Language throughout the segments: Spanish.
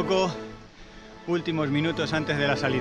poco, últimos minutos antes de la salida.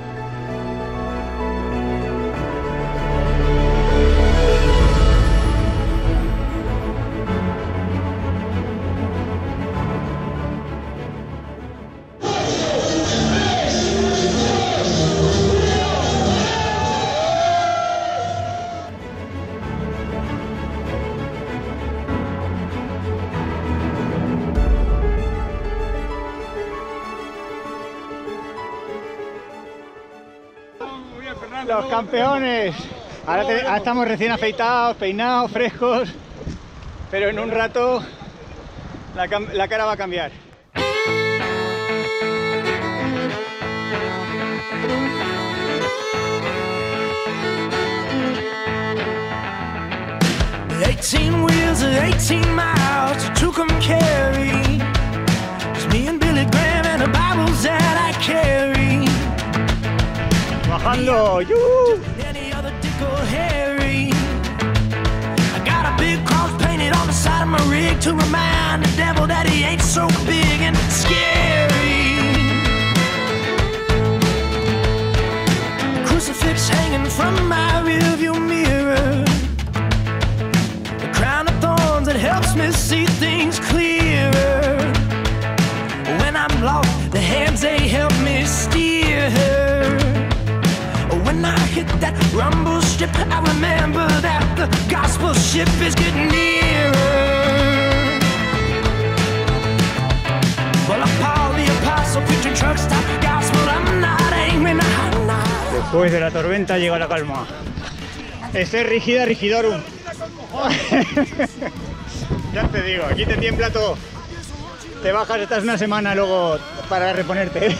Los campeones. Ahora estamos recién afeitados, peinados, frescos, pero en un rato la cara va a cambiar. Eighteen wheels of 18 miles to come carry. It's me and Billy Graham and the Bibles that I carry. Bajando, Any other Dick or Harry. I got a big cross painted on the side of my rig to remind the devil that he ain't so big and scary. Crucifix hanging from my rearview mirror. The crown of thorns that helps me see things clearer. When I'm lost, the hands they help me steer her. When I hit that rumble strip, I remember that the gospel ship is getting nearer. Well, I'm Paul the Apostle, preaching truck stop gospel. I'm not angry, I'm not. Después de la tormenta llega la calma. Este es rígida rigidorum. Ya te digo, aquí te tiembla todo. Te bajas, estás una semana luego para reponerte.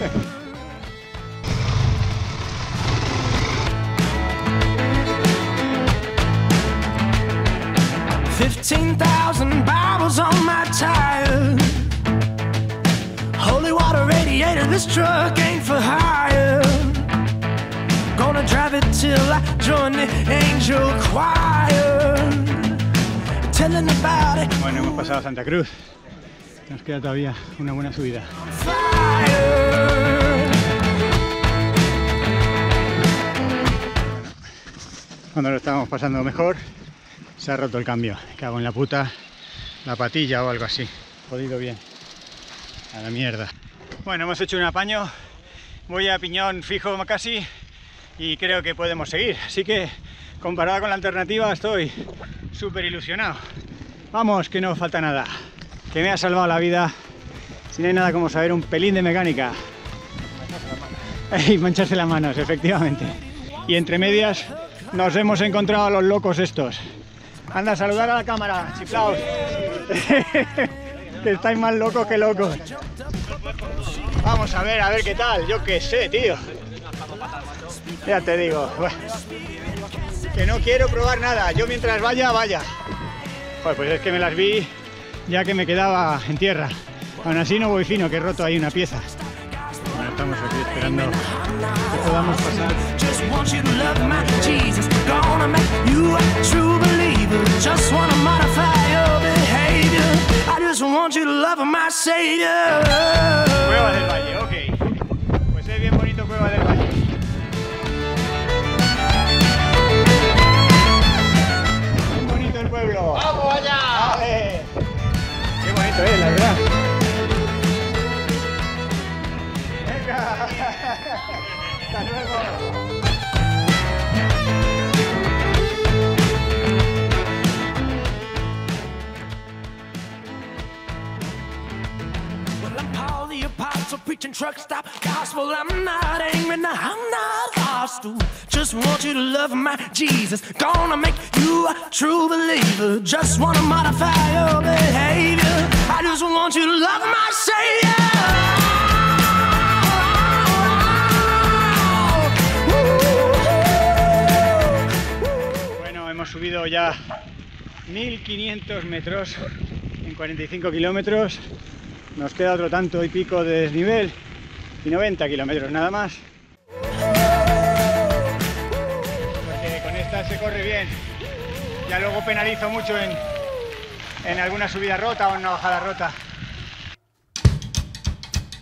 15,000 Bibles on my tire. Holy water radiator, this truck ain't for hire. Gonna drive it till I join the angel choir. Telling about it. Bueno, hemos pasado Santa Cruz. Nos queda todavía una buena subida. Cuando lo estábamos pasando mejor, se ha roto el cambio. Me cago en la puta, la patilla o algo así. Jodido bien. A la mierda. Bueno, hemos hecho un apaño. Voy a piñón fijo casi y creo que podemos seguir. Así que, comparada con la alternativa, estoy súper ilusionado. Vamos, que no falta nada. Que me ha salvado la vida. Si no hay nada como saber un pelín de mecánica. Y mancharse las manos, efectivamente. Y entre medias nos hemos encontrado a los locos estos. Anda, a saludar a la cámara, chiflaos. Que estáis más locos que locos. Vamos a ver qué tal. Yo qué sé, tío. Ya te digo. Bueno, que no quiero probar nada. Yo mientras vaya. Joder, pues es que me las vi ya que me quedaba en tierra. Aún así no voy fino, que he roto ahí una pieza. Bueno, estamos aquí esperando que podamos pasar. Cueva del Valle, ok. Pues es bien bonito Cueva del Valle. Bien bonito el pueblo. ¡Vamos allá! ¡Vale! Qué bonito la verdad. Venga. Hasta luego. Preaching truck stop gospel. I'm not angry, no, I'm not lost. Just want you to love my Jesus. Gonna make you a true believer. Just wanna modify your behavior. I just want you to love my Savior. Bueno, hemos subido ya 1500 metros en 45 kilómetros. Nos queda otro tanto y pico de desnivel y 90 kilómetros nada más. Porque con esta se corre bien. Ya luego penalizo mucho en alguna subida rota o en una bajada rota.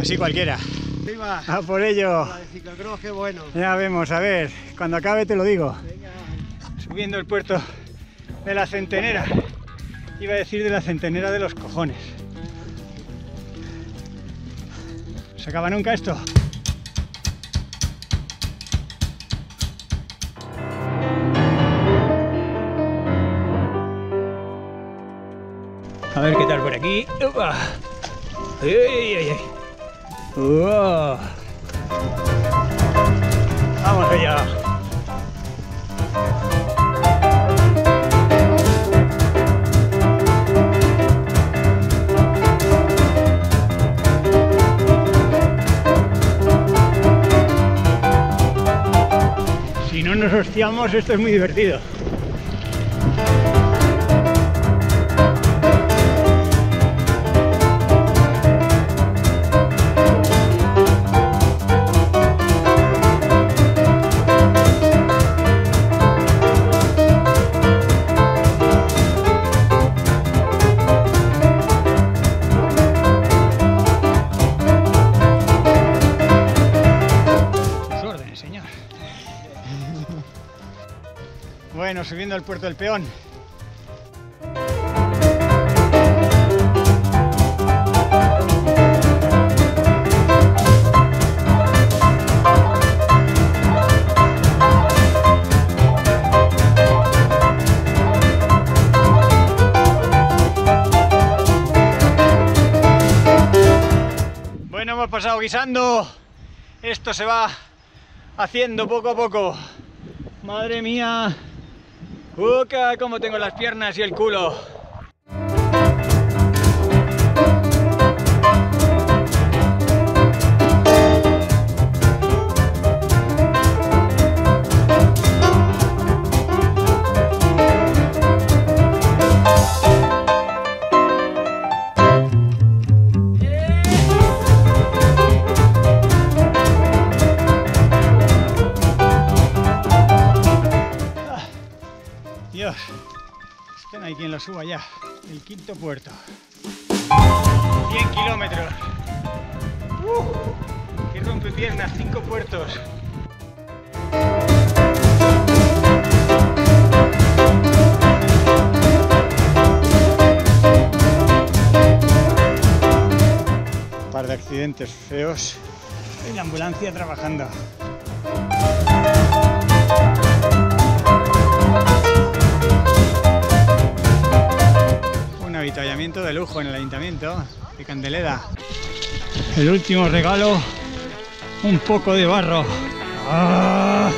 Así cualquiera. Viva. A por ello. La de ciclocross, qué bueno. Ya vemos, a ver, cuando acabe te lo digo. Venga. Subiendo el puerto de la Centenera. Iba a decir de la Centenera de los cojones. ¿Se acaba nunca esto? A ver qué tal por aquí. ¡Upa! ¡Ay, ay, ay! ¡Uah! ¡Vamos allá! Si no nos hostiamos, esto es muy divertido. Bueno, subiendo al puerto del Peón. Bueno, hemos pasado guisando. Esto se va haciendo poco a poco. Madre mía. ¡Uca! ¡Cómo tengo las piernas y el culo! Dios, estén ahí quien lo suba ya, el quinto puerto. 100 kilómetros. ¡Qué rompepiernas! 5 puertos. Un par de accidentes feos y la ambulancia trabajando. Avituallamiento de lujo en el ayuntamiento de Candeleda. El último regalo, un poco de barro. ¡Ah!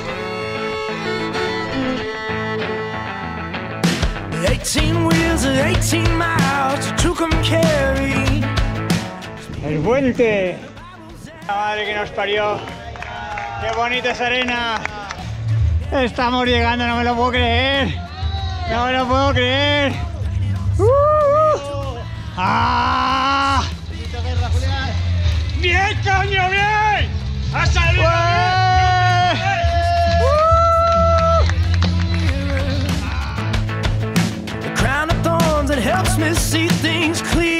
18 wheels at 18 miles to come carry. El puente. La madre que nos parió. Qué bonita esa arena. Estamos llegando, no me lo puedo creer. No me lo puedo creer. ¡Ah! ¡Bien, coño, bien! ¡Ha salido The crown of thorns that helps me see things clear.